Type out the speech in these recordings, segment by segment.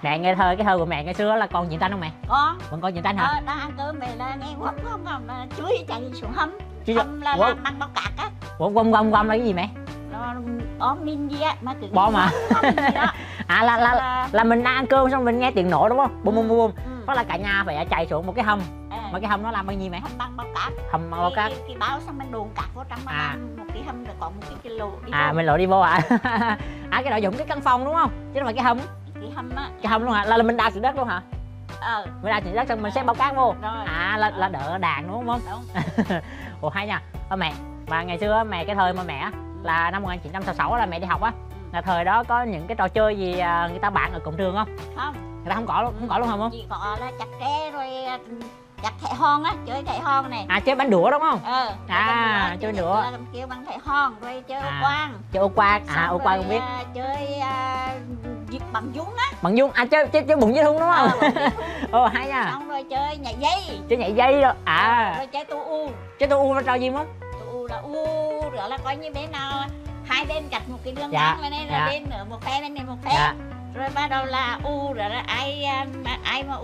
Mẹ nghe thơ cái thơ của mẹ ngày xưa là còn truyện tranh không mẹ? Con Vẫn còn truyện tranh hả? đang ăn cơm về là nghe quất không là chuối chạy xuống hầm. Chứ Hầm là quất. bằng bao cát á. Quăm là cái gì mẹ? Nó bom min gì á mà cứ Bom mà. À là mình đang ăn cơm xong mình nghe tiếng nổ đúng không? Bum bum bum. Đó là cả nhà phải chạy xuống một cái hầm. Mà cái hầm nó làm bằng gì mẹ? Hầm bằng bao cát. Hầm bằng bao cát. Cái báo xong mình đồn cát vô trong mà làm một cái hầm rồi còn một cái lỗ đi vô. Mình lỗ đi vô à? Cái đó giống cái căn phòng đúng không? Chứ không phải cái hầm. Cái hầm á. Cái hầm luôn hả? Là mình đào xuống đất luôn hả? Mình đào xuống đất xong mình xếp bao cát vô. Rồi. Là đỡ đàn đúng không? Đúng. Ủa hay nha. Mẹ, mà ngày xưa mẹ cái thời mà mẹ là năm 1966 là mẹ đi học á, là thời đó có những cái trò chơi gì người ta bán ở cổng trường không? Không. Người ta không có luôn không? Chỉ có là chặt tre rồi chặt thẻ hòn á, chơi thẻ hòn này. Chơi bánh đũa đúng không? Chơi bánh đũa. Kêu bằng thẻ hòn rồi chơi ô quang. Chơi ô quang, ô quang không biết. Chơi bằng dung á. Bằng dung, chơi bụng với thun đúng không? Hay nha. Xong rồi chơi nhảy dây. Chơi nhảy dây rồi. Rồi chơi tu u. Chơi tu u là trò gì không? Tu u là rồi là coi như bên nào hai bên cạch một cái đường ngang bên này là bên ở một phe bên này một phe. Rồi bắt đầu là rồi là ai mà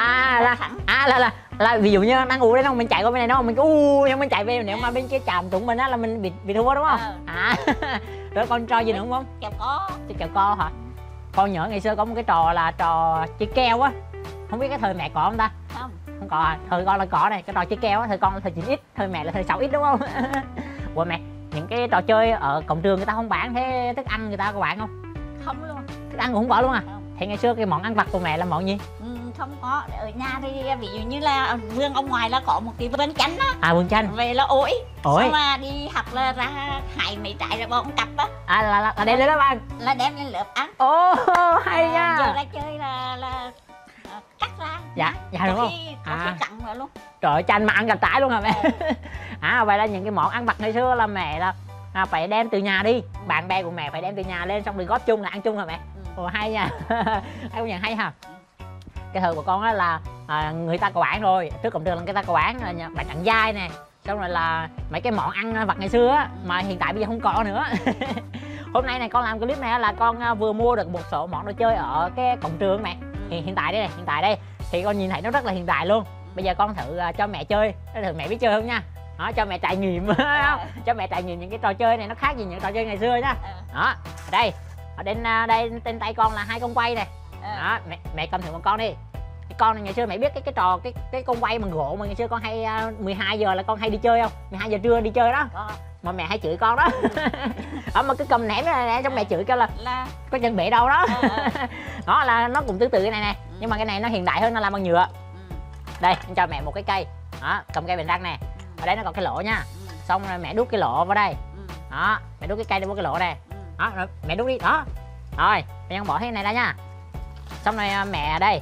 là ví dụ như đang đấy không, mình chạy qua bên này nó mình cứ nhưng mình chạy về, nếu mà bên kia chạm trúng mình á là mình bị thua đúng không? Rồi còn trò gì nữa không? Kèo co. Chơi kèo co hả? Con nhớ ngày xưa có một cái trò là trò chơi keo á, không biết cái thời mẹ có không ta? Không có à? Thời con là có này, cái trò chơi keo á, thời con là thời 9x, thời mẹ là thời 6x đúng không? Ủa mẹ, những cái trò chơi ở cổng trường người ta không bán, thế thức ăn người ta có bán không? Không luôn. Thức ăn cũng không có luôn à? Thì ngày xưa cái món ăn vặt của mẹ là món gì? Không có, ở nhà thì ví dụ như là vườn ông ngoài là có một cái vườn chanh á. Vườn chanh. Về là ổi. Xong mà đi học là ra hái mấy trái rồi bọn cặp á. Là đem lên lớp ăn. Là đem lên lớp ăn. Hay nha. Giờ ra chơi là cắt ra. Dạ đúng không? Có khi cặn rồi luôn. Trời ơi, chanh mà ăn cả trái luôn hả mẹ? Vậy là những cái món ăn vặt ngày xưa là mẹ là phải đem từ nhà đi, bạn bè của mẹ phải đem từ nhà lên xong rồi góp chung là ăn chung hả mẹ? Hay nha. Công nhận hay ha. Cái thời của con á là người ta có bán rồi, trước cổng trường là người ta có bán bánh đặng dai nè, xong rồi là mấy cái món ăn vặt ngày xưa á mà hiện tại bây giờ không có nữa. Hôm nay này con làm clip này là con vừa mua được một số món đồ chơi ở cái cổng trường mẹ. Hiện tại đây thì con nhìn thấy nó rất là hiện tại luôn. Bây giờ con thử cho mẹ chơi, thử mẹ biết chơi không nha. Đó, cho mẹ trải nghiệm. Cho mẹ trải nghiệm những cái trò chơi này nó khác gì những trò chơi ngày xưa nhá. Đó, ở đây trên tay con là 2 con quay này. Đó, mẹ cầm thử một con đi. Cái con này ngày xưa mẹ biết cái trò cái con quay bằng gỗ mà ngày xưa con hay 12 giờ là con hay đi chơi không? 12 giờ trưa đi chơi đó. Mà mẹ hay chửi con đó. Mà cứ cầm ném này xong mẹ chửi kêu là có chân bể đâu đó. Đó là nó cũng tương tự cái này nè, nhưng mà cái này nó hiện đại hơn, nó làm bằng nhựa. Đây, anh cho mẹ một cái cây. Đó, cầm cây bền răng nè. Ở đây nó có cái lỗ nha. Xong rồi mẹ đút cái lỗ vào đây. Đó, mẹ đút cái cây vô cái lỗ này. Đó, rồi mẹ đút đi. Đó. Rồi, mẹ con bỏ cái này ra nha. Xong rồi mẹ đây.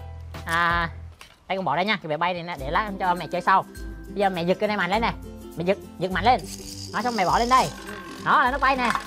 Đây con bỏ đây nha, cái bể bay này nè, để lát cho mẹ chơi sau. Bây giờ mẹ giật cái này mạnh lên nè. Mẹ giật mạnh lên. Đó, xong mẹ bỏ lên đây. Đó là nó bay nè.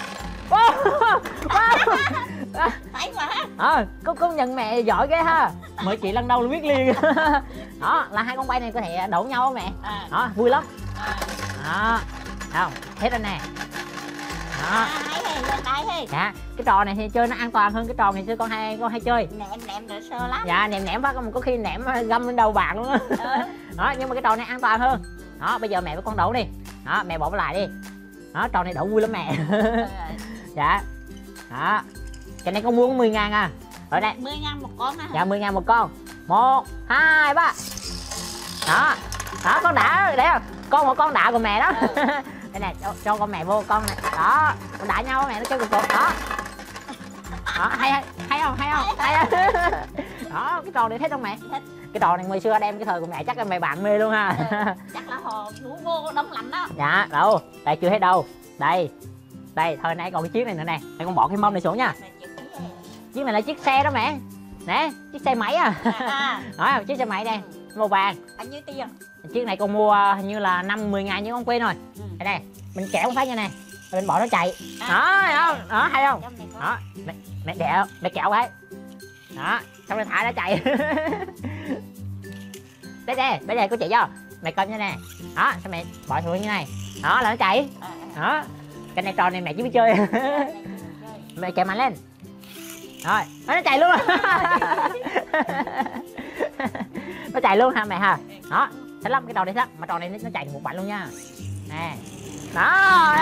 Phải mà. Công nhận mẹ giỏi ghê ha. Mới chỉ lần đầu là biết liền. Đó là 2 con bay này có thể đổ nhau không mẹ? Đó, vui lắm. Đó, không, hết rồi nè. Đó. Dạ, cái trò này thì chơi nó an toàn hơn cái trò ngày xưa con hay chơi. Ném để sơ lắm. Dạ, ném phát có khi ném găm lên đầu bạn luôn á. Đó, nhưng mà cái trò này an toàn hơn. Đó, bây giờ mẹ với con đổ đi. Đó, mẹ bỏ lại đi. Đó, trò này đổ vui lắm mẹ. Dạ. Đó. Cái này con mua có 10.000 à. Ở đây 10.000 một con hả? Dạ 10.000 một con. 1, 2, 3. Đó. Đó, con đã để không? Con một con đã của mẹ đó. Đây nè, cho con mẹ vô con này. Đó, con đã nhau mẹ nó chơi cục đó. Đó, hay không? Hay không? Đó, cái trò này thích không mẹ? Thích. Cái trò này ngày xưa đem cái thời của mẹ chắc là mày bạn mê luôn ha. Chắc là họ thú vô đông lạnh đó. Dạ, đâu, đây chưa hết đâu. Đây, thời nãy còn cái chiếc này nữa nè. Đây con bỏ cái mâm này xuống nha. Chiếc này là chiếc xe đó mẹ. Nè, chiếc xe máy à. Đó, chiếc xe máy đây, màu vàng. Bao nhiêu tiền? Chiếc này con mua hình như là 5-10.000 nhưng con quên rồi. Đây này, mình kéo một phát như này, mình bỏ nó chạy. Đó, thấy không? Đó, hay không? Đó, mẹ kéo cái. Đó, xong rồi thả nó chạy. Đây đây, cô chị cho. Mẹ coi như nè. Đó, xong mẹ bỏ xuống như này. Đó là nó chạy. Đó. Cái này trò này mẹ chỉ biết chơi. Mẹ chạy mạnh lên. Rồi, nó chạy luôn. chạy luôn ha mẹ ha. Đó, thích lắm, cái trò này thích, mà trò này nó chạy một bạn luôn nha. Nè. Đó.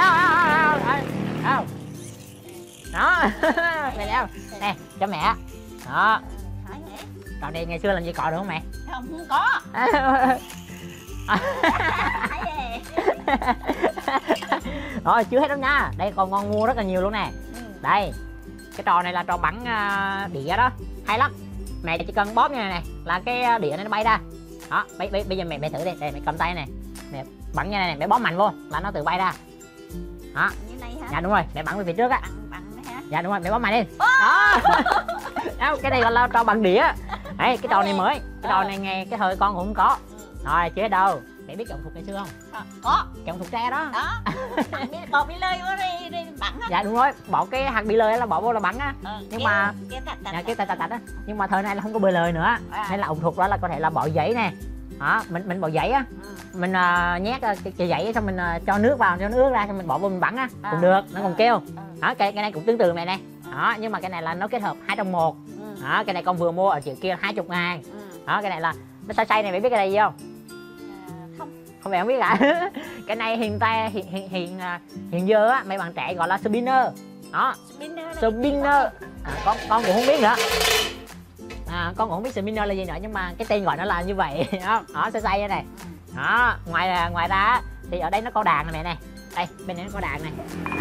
Đó. Mẹ thấy không? Nè, cho mẹ. Đó. Trò này ngày xưa làm gì cọ được không mẹ? Không có. Rồi chưa hết đâu nha. Đây còn ngon mua rất là nhiều luôn nè. Đây. Cái trò này là trò bắn đĩa đó. Hay lắm. Mẹ chỉ cần bóp như này nè là cái đĩa này nó bay ra. Đó, bây giờ mẹ thử đi. Đây mẹ cầm tay này. Mẹ bắn như này nè, mẹ bóp mạnh vô là nó tự bay ra. Đó. Như này hả? Dạ đúng rồi, mẹ bắn về phía trước á. Bắn hả? Dạ đúng rồi, mẹ bóp mạnh lên. Đó. Đó, cái này gọi là trò bằng đĩa. Đấy, cái trò này mới. Cái trò này nghe cái thời con cũng không có. Rồi, chưa hết đâu. Mẹ biết chọn thục ngày xưa không? Có. Chọn thục tre đó. Đó. Bỏ bị lơi vô đi bắn á. Dạ đúng rồi, bỏ cái hạt bị lời là bỏ vô là bắn á. Nhưng mà cái tạch á. Nhưng mà thời này là không có bơi lời nữa. Nên là ủng thục đó là có thể là bỏ giấy nè. Đó, mình bỏ giấy á. Mình nhét cái giấy xong mình cho nước vào, cho nước ra xong mình bỏ vô mình bắn á cũng được, nó còn kêu. Đó, cái này cũng tương tự mẹ này. Đó, nhưng mà cái này là nó kết hợp 2 trong 1. Đó, cái này con vừa mua ở chợ kia 20.000. Đó, cái này là nó xay này, mày biết cái này gì không? Không mẹ không biết à? Cái này hiện giờ á mấy bạn trẻ gọi là spinner. Đó, spinner. Con cũng không biết nữa. Con cũng không biết spinner là gì nữa, nhưng mà cái tên gọi nó là như vậy. Đó, xay như này. Đó, ngoài ra thì ở đây nó có đàn này mẹ này. Đây, bên này nó có đàn này.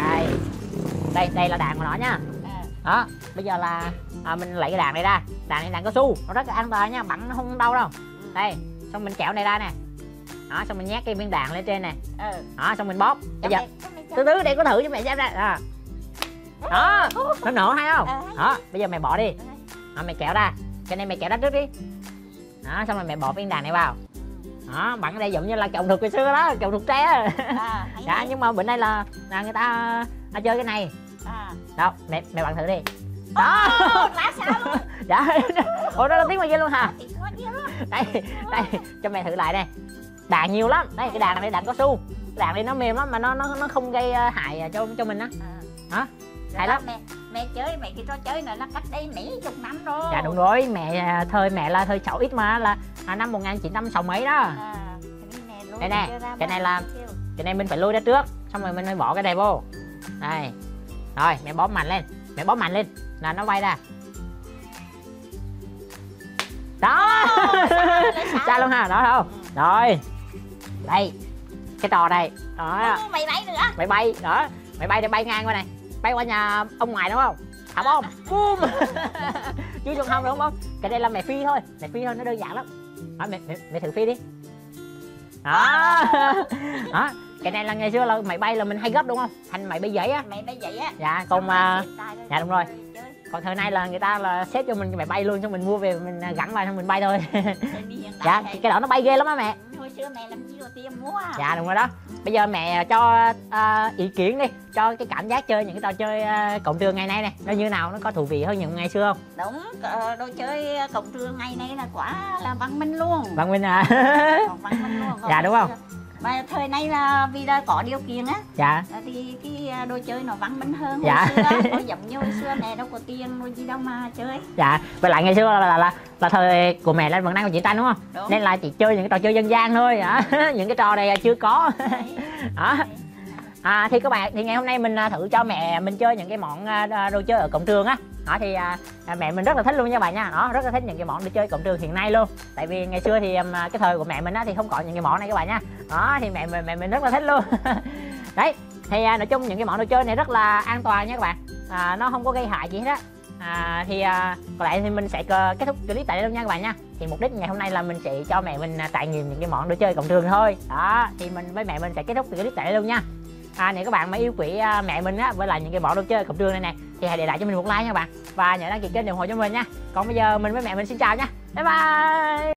Đây là đàn của nó nha. Đó, bây giờ là mình lấy cái đàn này ra. Đàn này đàn cao su, nó rất là an toàn nha, bắn nó không đau đâu. Đây, xong mình kéo này ra nè. Đó, xong mình nhét cái viên đạn lên trên nè. Đó, xong mình bóp. Bây giờ từ từ để có thử cho mẹ xem ra. Đó, nó nổ hay không? Đó, bây giờ mẹ bỏ đi. Đó, mẹ kéo ra. Cái này mẹ kéo ra trước đi. Đó, xong rồi mẹ bỏ viên đạn này vào. Đó, bắn ở đây giống như là chồng thục ngày xưa đó, chồng thục tre. Dạ, nhưng mà bữa nay là người ta chơi cái này. Đâu, mẹ bắn thử đi. Đó. Lá sao luôn. Dạ. Ủa, đó là tiếng ngoài kia luôn hả? Đây, cho mẹ thử lại đây. Đạn nhiều lắm. Đây, cái đạn này đạn cao su. Cái đạn này nó mềm lắm mà nó không gây hại cho mình á. Hả? Hay lắm. Mẹ chơi mấy cái trò chơi này nó cách đây mấy chục năm rồi. Dạ đúng rồi, mẹ là thời 6X mà là năm 1960 mấy đó. Đây nè, cái này mình phải lôi ra trước, xong rồi mình mới bỏ cái này vô. Đây. Rồi, mẹ bóp mạnh lên. Mẹ bóp mạnh lên là nó bay ra. Đó. Sao luôn ha, đó không? Rồi. Đây. Cái trò này. Đó. Mày bay nữa. Mày bay, đó. Mày bay để bay ngang qua này. Bay qua nhà ông ngoại đúng không? Thả bom. Boom. Chứ không không đúng không? Cái đây là mẹ phi thôi, nó đơn giản lắm. Đó, mẹ thử phi đi. Đó. Đó. Cái này là ngày xưa là mày bay là mình hay gấp đúng không? Thành mày bay giấy á. Mày bay giấy á. Dạ, còn dạ đúng rồi. Còn thời nay là người ta là xếp cho mình mày bay luôn, xong mình mua về mình gắn vào xong mình bay thôi. Dạ, cái đó nó bay ghê lắm á mẹ. Hồi xưa mẹ làm gì có tiền mua à? Dạ đúng rồi đó. Bây giờ mẹ cho ý kiến đi, cho cái cảm giác chơi những cái trò chơi cổng trường ngày nay này nó như nào, nó có thú vị hơn những ngày xưa không? Đúng, đồ chơi cổng trường ngày nay là quả là văn minh luôn. Văn minh à? Văn minh luôn. Dạ đúng không? Mà thời nay là vì là có điều kiện á. Dạ. Thì cái đồ chơi nó văn minh hơn dạ. Hồi xưa. Nó giống như hồi xưa mẹ đâu có tiền rồi gì đâu mà chơi. Dạ. Với lại ngày xưa là thời của mẹ là vẫn đang còn chiến tranh đúng không? Đúng. Nên là chỉ chơi những cái trò chơi dân gian thôi. Những cái trò này chưa có. Đó. Thì các bạn, thì ngày hôm nay mình thử cho mẹ mình chơi những cái món đồ chơi ở cổng trường á. Đó thì mẹ mình rất là thích luôn nha các bạn nha. Đó, rất là thích những cái món đồ chơi cổng trường hiện nay luôn. Tại vì ngày xưa thì cái thời của mẹ mình á thì không có những cái món này các bạn nha. Đó thì mẹ mình rất là thích luôn. Đấy, thì nói chung những cái món đồ chơi này rất là an toàn nha các bạn. Nó không có gây hại gì hết á. Thì còn lại thì mình sẽ kết thúc clip tại đây luôn nha các bạn nha. Thì mục đích ngày hôm nay là mình sẽ cho mẹ mình trải nghiệm những cái món đồ chơi cổng trường thôi. Đó, thì mình với mẹ mình sẽ kết thúc clip tại đây luôn nha. Nếu các bạn mà yêu quý mẹ mình á với lại những cái món đồ chơi cổng trường này nè thì hãy để lại cho mình một like nha các bạn, và nhớ đăng ký kênh để ủng hộ cho mình nha. Còn bây giờ mình với mẹ mình xin chào nha, bye bye.